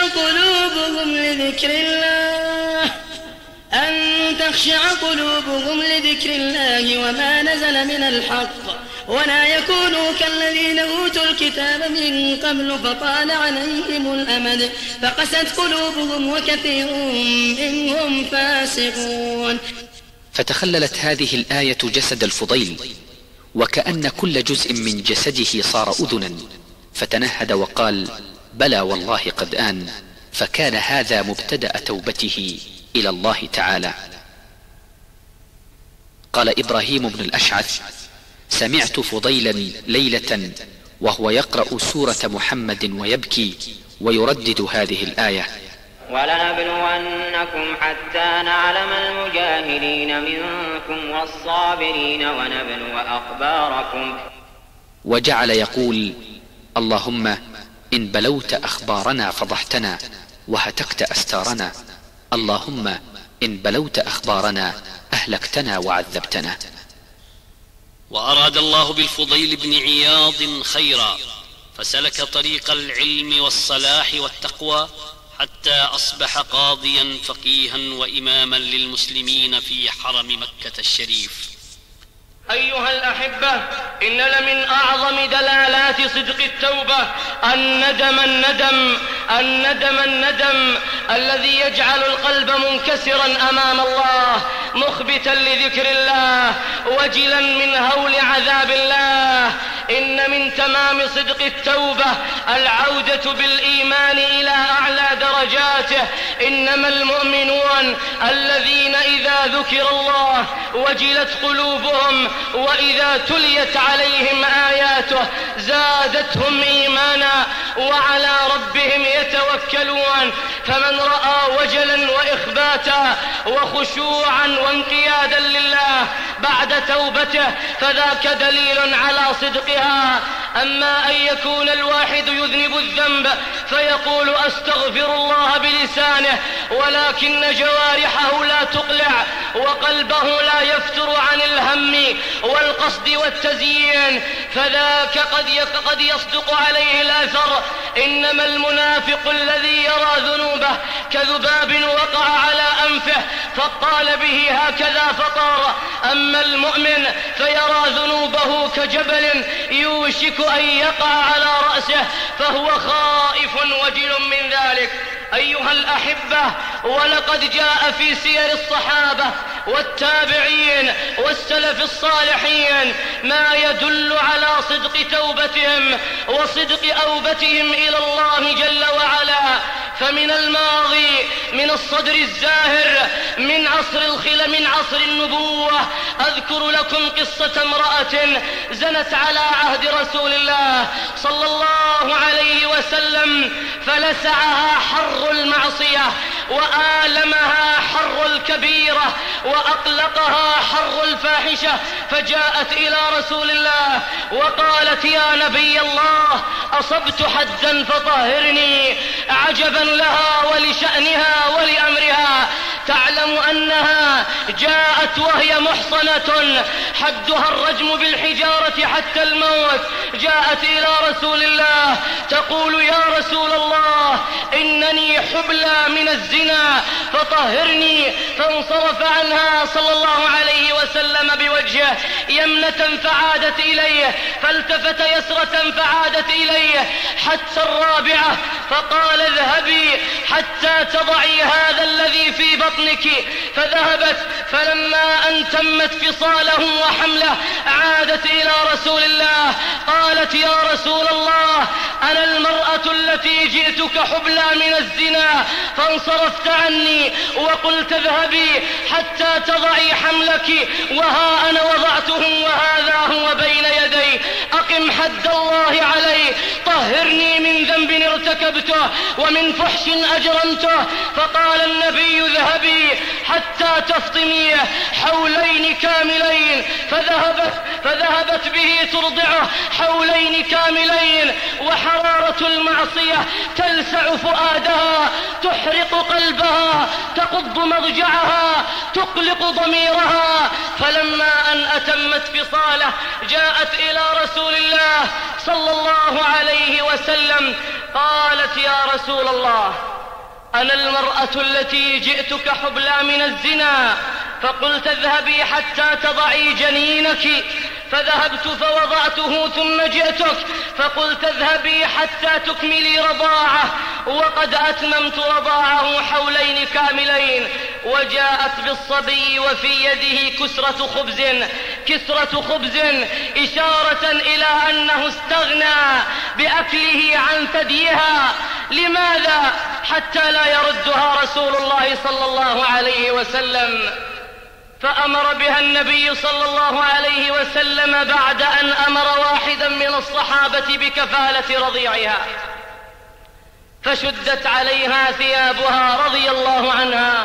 قلوبهم لذكر الله وما نزل من الحق، ولا يكونوا كالذين أوتوا الكتاب من قبل فطال عليهم الأمد فقست قلوبهم وكثير منهم فاسقون. فتخللت هذه الآية جسد الفضيل، وكأن كل جزء من جسده صار أذنا، فتنهد وقال: بلى والله قد آن. فكان هذا مبتدأ توبته إلى الله تعالى. قال إبراهيم بن الأشعث: سمعت فضيلا ليلة وهو يقرأ سورة محمد ويبكي ويردد هذه الآية: ولنبلونكم حتى نعلم المجاهدين منكم والصابرين ونبلو أخباركم. وجعل يقول: اللهم إن بلوت أخبارنا فضحتنا وهتكت أستارنا، اللهم إن بلوت أخبارنا أهلكتنا وعذبتنا. وأراد الله بالفضيل بن عياض خيرا، فسلك طريق العلم والصلاح والتقوى حتى أصبح قاضيا فقيها وإماما للمسلمين في حرم مكة الشريف. أيها الأحبة، إن لمن أعظم دلالات صدق التوبة الندم الذي يجعل القلب منكسرا أمام الله، مخبتا لذكر الله، وجلا من هول عذاب الله. إن من تمام صدق التوبة العودة بالإيمان إلى أعلى درجاته. إنما المؤمنون الذين إذا ذكر الله وجلت قلوبهم، وإذا تليت عليهم آياته زادتهم إيمانا وعلى ربهم يتوكلون. فمن رأى وجلا وإخباتا وخشوعا وانقيادا لله بعد توبته فذاك دليل على صدقها. أما أن يكون الواحد يذنب الذنب فيقول أستغفر الله بلسانه، ولكن جوارحه لا تقلع وقلبه لا يفتر عن الهم والقصد والتزيين، فذاك قد يصدق عليه الأثر. إنما المنافق الذي يرى ذنوبه كذباب وقع على أنفه فقال به هكذا فطار. أما المؤمن فيرى ذنوبه كجبل يوشك أن يقع على رأسه فهو خائف وجل من ذلك. أيها الأحبة، ولقد جاء في سير الصحابة والتابعين والسلف الصالحين ما يدل على صدق توبتهم وصدق أوبتهم إلى الله جل وعلا. فمن الماضي، من الصدر الزاهر، من عصر النبوة، أذكر لكم قصة امرأة زنت على عهد رسول الله صلى الله عليه وسلم، فلسعها حر المعصية وآلمها حر الكبيرة وأقلقها حر الفاحشة، فجاءت إلى رسول الله وقالت: يا نبي الله، أصبت حدا فطهرني. عجبا لها ولشأنها ولأمرها، تعلم أنها جاءت وهي محصنة حدها الرجم بالحجارة حتى الموت، جاءت إلى رسول الله تقول: يا رسول الله إنني حبلى من الزنا فطهرني. فانصرف عنها صلى الله عليه وسلم بوجهه يمنة فعادت إليه، فالتفت يسرة فعادت إليه، حتى الرابعة فقال: اذهبي حتى تضعي هذا الذي في بطنك. فذهبت، فلما أن تمت فصاله وحمله عادت إلى رسول الله قالت: يا رسول الله أنا المرأة التي جئتك حبلى من الزنا، فانصرفت عني وقلت اذهبي حتى تضعي حملك، وها أنا وضعته وهذا هو بين يدي، أقم حد الله علي، طهرني من ذنب ارتكبته ومن فحش أجرمته. فقال النبي: اذهبي حتى تفطميه حولين كاملين. فذهبت به ترضعه حولين كاملين، وحرارة المعصية تلسع فؤادها، تحرق قلبها، تقض مضجعها، تقلق ضميرها. فلما أن أتمت فصاله جاءت إلى رسول الله صلى الله عليه وسلم قالت: يا رسول الله أنا المرأة التي جئتك حبلى من الزنا، فقلت اذهبي حتى تضعي جنينك، فذهبت فوضعته ثم جئتك فقلت اذهبي حتى تكملي رضاعه، وقد أتممت رضاعه حولين كاملين. وجاءت بالصبي وفي يده كسرة خبز إشارة إلى أنه استغنى بأكله عن ثديها. لماذا؟ حتى لا يردها رسول الله صلى الله عليه وسلم. فأمر بها النبي صلى الله عليه وسلم بعد أن أمر واحدا من الصحابة بكفالة رضيعها، فشدت عليها ثيابها رضي الله عنها،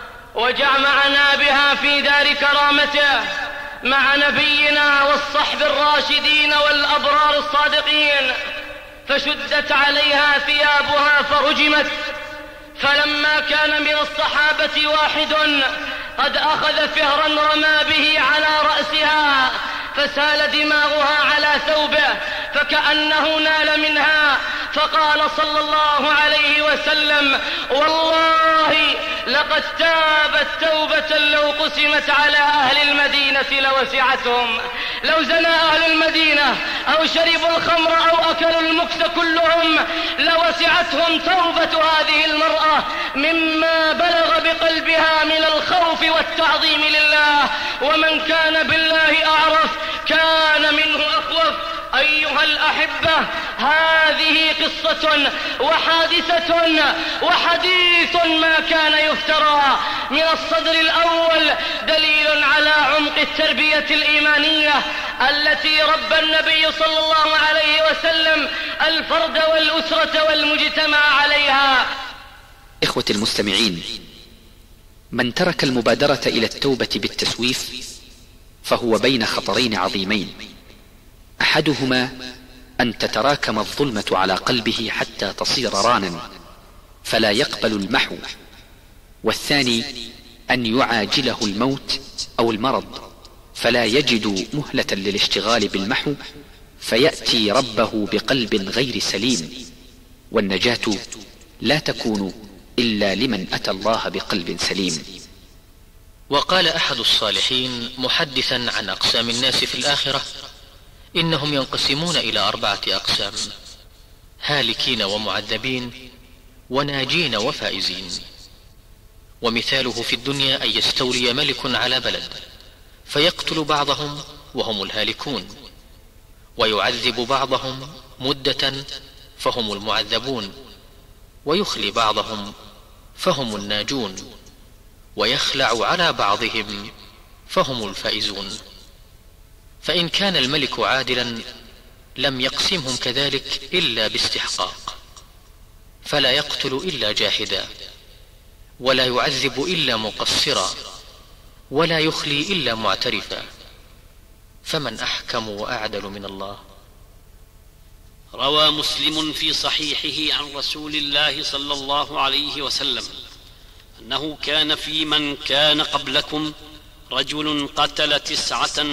وجمعنا بها في دار كرامته مع نبينا والصحب الراشدين والأبرار الصادقين. فشدت عليها ثيابها فرجمت. فلما كان من الصحابة واحد قد أخذ فهرا رمى به على رأسها، فسال دماغها على ثوبه فكأنه نال منها، فقال صلى الله عليه وسلم: والله لقد تابت توبة لو قسمت على أهل المدينة لوسعتهم. لو زنى أهل المدينة أو شربوا الخمر أو أكلوا المكس كلهم لوسعتهم توبة هذه المرأة مما بلغ بقلبها من الخوف والتعظيم لله، ومن كان بالله أعرف كان منه أخوف. أيها الأحبة، هذه قصة وحادثة وحديث ما كان يفترى. من الصدر الأول دليل على عمق التربية الإيمانية التي ربى النبي صلى الله عليه وسلم الفرد والأسرة والمجتمع عليها. إخوة المستمعين، من ترك المبادرة إلى التوبة بالتسويف فهو بين خطرين عظيمين: أحدهما أن تتراكم الظلمة على قلبه حتى تصير رانا فلا يقبل المحو، والثاني أن يعاجله الموت أو المرض فلا يجد مهلة للاشتغال بالمحو فيأتي ربه بقلب غير سليم. والنجاة لا تكون إلا لمن أتى الله بقلب سليم. وقال أحد الصالحين محدثا عن أقسام الناس في الآخرة: إنهم ينقسمون إلى 4 أقسام: هالكين ومعذبين، وناجين وفائزين. ومثاله في الدنيا أن يستولي ملك على بلد فيقتل بعضهم وهم الهالكون، ويعذب بعضهم مدة فهم المعذبون، ويخلي بعضهم فهم الناجون، ويخلع على بعضهم فهم الفائزون. فإن كان الملك عادلا لم يقسمهم كذلك إلا باستحقاق، فلا يقتل إلا جاحدا، ولا يعذب إلا مقصرا، ولا يخلي إلا معترفا. فمن أحكم وأعدل من الله؟ روى مسلم في صحيحه عن رسول الله صلى الله عليه وسلم أنه كان في من كان قبلكم رجل قتل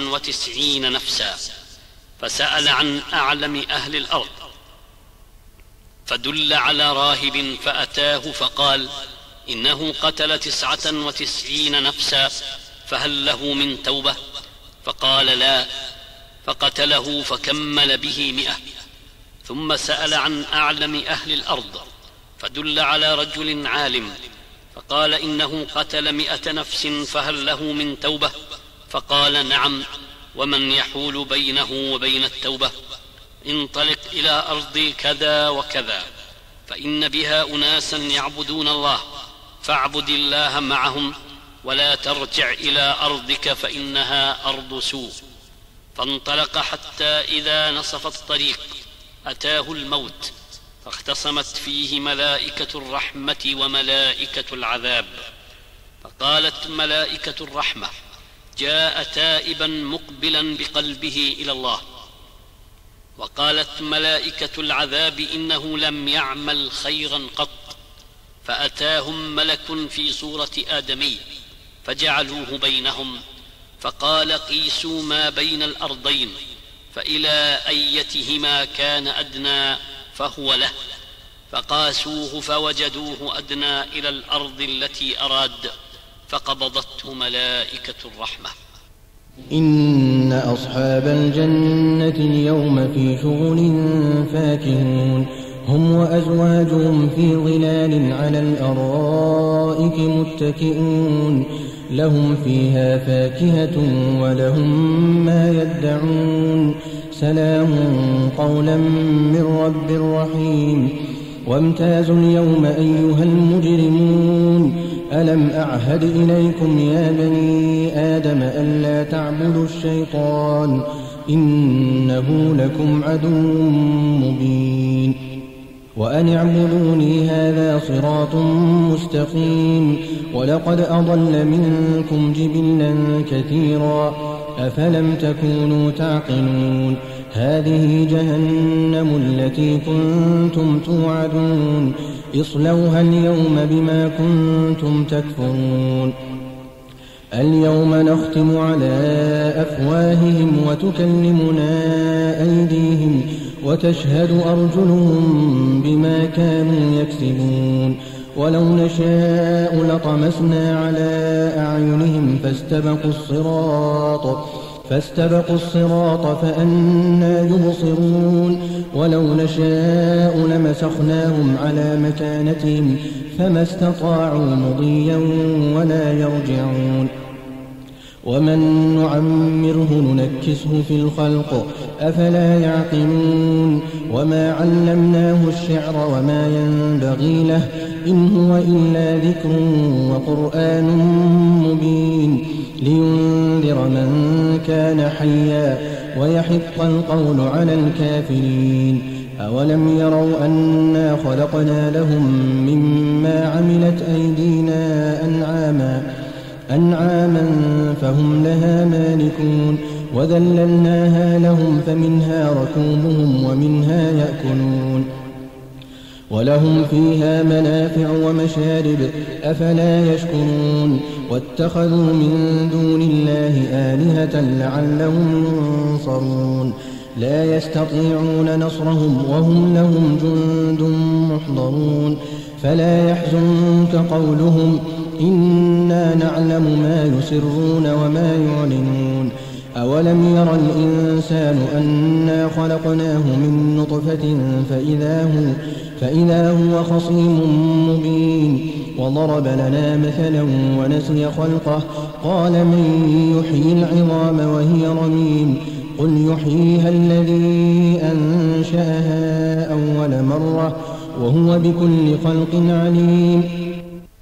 99 نفسا، فسأل عن أعلم أهل الأرض فدل على راهب فأتاه فقال: إنه قتل 99 نفسا، فهل له من توبة؟ فقال: لا. فقتله فكمل به 100. ثم سأل عن أعلم أهل الأرض فدل على رجل عالم، فقال: إنه قتل 100 نفس، فهل له من توبة؟ فقال: نعم. ومن يحول بينه وبين التوبة؟ انطلق إلى أرض كذا وكذا، فإن بها أناسا يعبدون الله، فاعبد الله معهم، ولا ترجع إلى أرضك فإنها أرض سوء. فانطلق حتى إذا نصف الطريق أتاه الموت، فاختصمت فيه ملائكة الرحمة وملائكة العذاب. فقالت ملائكة الرحمة: جاء تائبا مقبلا بقلبه إلى الله. وقالت ملائكة العذاب: إنه لم يعمل خيرا قط. فأتاهم ملك في صورة آدمي فجعلوه بينهم، فقال: قيسوا ما بين الأرضين، فإلى أيتهما كان أدنى فهو له. فقاسوه فوجدوه أدنى إلى الأرض التي أراد، فقبضته ملائكة الرحمة. إن أصحاب الجنة اليوم في شغل فاكهون، هم وأزواجهم في ظلال على الأرائك متكئون، لهم فيها فاكهة ولهم ما يدعون، سلام قولا من رب رحيم. وامتازوا اليوم أيها المجرمون، ألم أعهد إليكم يا بني آدم ألا تعبدوا الشيطان، إنه لكم عدو مبين. وأن اعبدوني هذا صراط مستقيم. ولقد أضل منكم جبلا كثيرا، أفلم تكونوا تعقلون. هذه جهنم التي كنتم توعدون، اصلوها اليوم بما كنتم تكفرون. اليوم نختم على أفواههم وتكلمنا أيديهم وتشهد أرجلهم بما كانوا يكسبون. ولو نشاء لطمسنا على أعينهم فاستبقوا الصراط فأنى يبصرون. ولو نشاء لمسخناهم على مكانتهم فما استطاعوا مضيا ولا يرجعون. ومن نعمره ننكسه في الخلق أفلا يعقلون. وما علمناه الشعر وما ينبغي له، إن هو إلا ذكر وقرآن مبين، لينذر من كان حيا ويحق القول على الكافرين. أولم يروا أنا خلقنا لهم مما عملت أيدينا أنعاما فهم لها مالكون، وذللناها لهم فمنها ركوبهم ومنها يأكلون، ولهم فيها منافع ومشارب، أفلا يشكرون. واتخذوا من دون الله آلهة لعلهم ينصرون، لا يستطيعون نصرهم وهم لهم جند محضرون. فلا يحزنك قولهم، إنا نعلم ما يسرون وما يعلنون. أولم ير الإنسان أنا خلقناه من نطفة فإذا هو خصيم مبين. وضرب لنا مثلا ونسي خلقه، قال من يحيي العظام وهي رميم. قل يحييها الذي أنشأها أول مرة وهو بكل خلق عليم.